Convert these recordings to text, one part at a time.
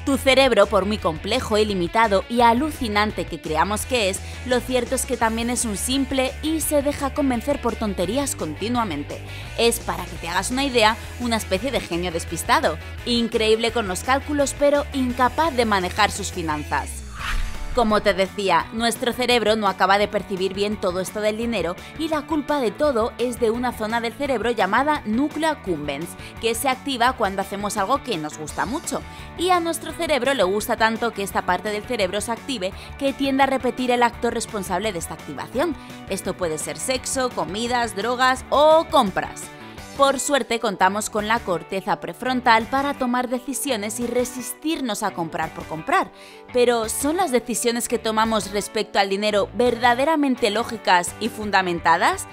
Tu cerebro, por muy complejo, ilimitado y alucinante que creamos que es, lo cierto es que también es un simple y se deja convencer por tonterías continuamente. Es, para que te hagas una idea, una especie de genio despistado, increíble con los cálculos pero incapaz de manejar sus finanzas. Como te decía, nuestro cerebro no acaba de percibir bien todo esto del dinero y la culpa de todo es de una zona del cerebro llamada núcleo accumbens, que se activa cuando hacemos algo que nos gusta mucho. Y a nuestro cerebro le gusta tanto que esta parte del cerebro se active que tiende a repetir el acto responsable de esta activación. Esto puede ser sexo, comidas, drogas o compras. Por suerte contamos con la corteza prefrontal para tomar decisiones y resistirnos a comprar por comprar. Pero ¿son las decisiones que tomamos respecto al dinero verdaderamente lógicas y fundamentadas?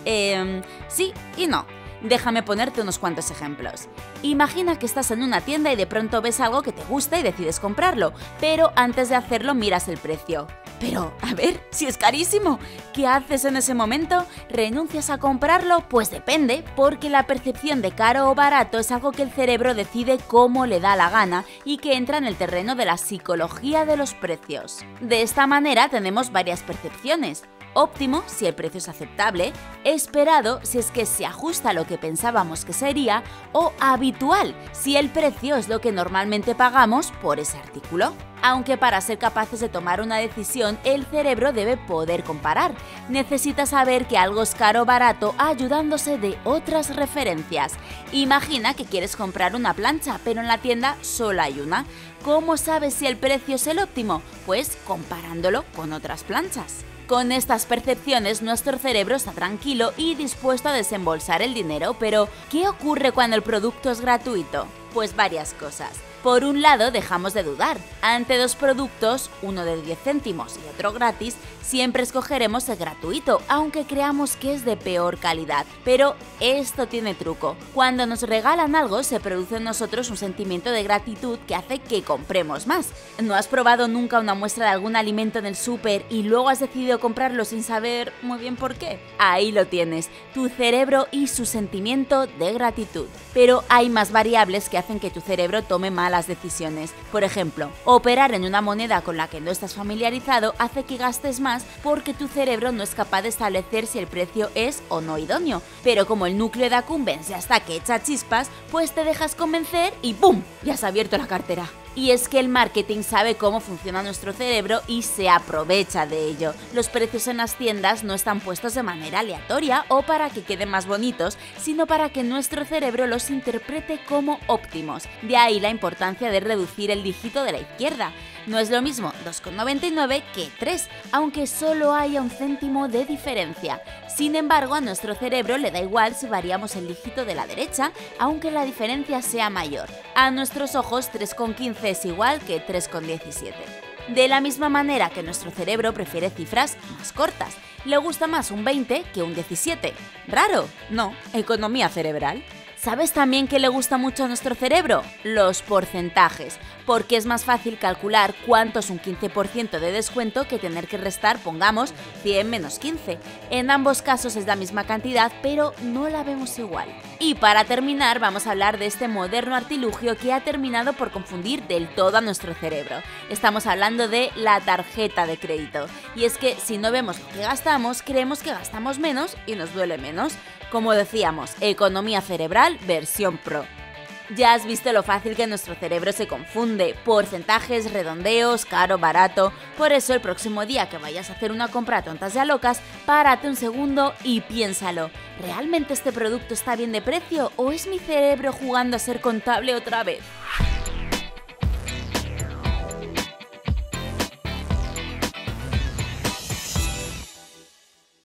Sí y no. Déjame ponerte unos cuantos ejemplos. Imagina que estás en una tienda y de pronto ves algo que te gusta y decides comprarlo, pero antes de hacerlo miras el precio. Pero, a ver, si es carísimo, ¿qué haces en ese momento? ¿Renuncias a comprarlo? Pues depende, porque la percepción de caro o barato es algo que el cerebro decide cómo le da la gana y que entra en el terreno de la psicología de los precios. De esta manera tenemos varias percepciones. Óptimo, si el precio es aceptable, esperado, si es que se ajusta a lo que pensábamos que sería, o habitual, si el precio es lo que normalmente pagamos por ese artículo. Aunque para ser capaces de tomar una decisión, el cerebro debe poder comparar. Necesita saber que algo es caro o barato ayudándose de otras referencias. Imagina que quieres comprar una plancha, pero en la tienda solo hay una. ¿Cómo sabes si el precio es el óptimo? Pues comparándolo con otras planchas. Con estas percepciones, nuestro cerebro está tranquilo y dispuesto a desembolsar el dinero, pero ¿qué ocurre cuando el producto es gratuito? Pues varias cosas. Por un lado, dejamos de dudar. Ante dos productos, uno de 10 céntimos y otro gratis, siempre escogeremos el gratuito, aunque creamos que es de peor calidad. Pero esto tiene truco. Cuando nos regalan algo, se produce en nosotros un sentimiento de gratitud que hace que compremos más. ¿No has probado nunca una muestra de algún alimento en el súper y luego has decidido comprarlo sin saber muy bien por qué? Ahí lo tienes, tu cerebro y su sentimiento de gratitud. Pero hay más variables que hacen que tu cerebro tome malas decisiones. Por ejemplo, operar en una moneda con la que no estás familiarizado hace que gastes más porque tu cerebro no es capaz de establecer si el precio es o no idóneo. Pero como el núcleo de accumbens ya está que echa chispas, pues te dejas convencer y ¡pum! Ya has abierto la cartera. Y es que el marketing sabe cómo funciona nuestro cerebro y se aprovecha de ello. Los precios en las tiendas no están puestos de manera aleatoria o para que queden más bonitos, sino para que nuestro cerebro los interprete como óptimos. De ahí la importancia de reducir el dígito de la izquierda. No es lo mismo 2,99 que 3, aunque solo haya un céntimo de diferencia. Sin embargo, a nuestro cerebro le da igual si variamos el dígito de la derecha, aunque la diferencia sea mayor. A nuestros ojos 3,15 es igual que 3,17. De la misma manera que nuestro cerebro prefiere cifras más cortas. Le gusta más un 20 que un 17. ¿Raro? No, economía cerebral. ¿Sabes también qué le gusta mucho a nuestro cerebro? Los porcentajes, porque es más fácil calcular cuánto es un 15% de descuento que tener que restar, pongamos, 100 menos 15. En ambos casos es la misma cantidad, pero no la vemos igual. Y para terminar, vamos a hablar de este moderno artilugio que ha terminado por confundir del todo a nuestro cerebro. Estamos hablando de la tarjeta de crédito. Y es que si no vemos lo que gastamos, creemos que gastamos menos y nos duele menos. Como decíamos, economía cerebral versión pro. Ya has visto lo fácil que nuestro cerebro se confunde, porcentajes, redondeos, caro, barato. Por eso el próximo día que vayas a hacer una compra tontas y a locas, párate un segundo y piénsalo. ¿Realmente este producto está bien de precio o es mi cerebro jugando a ser contable otra vez?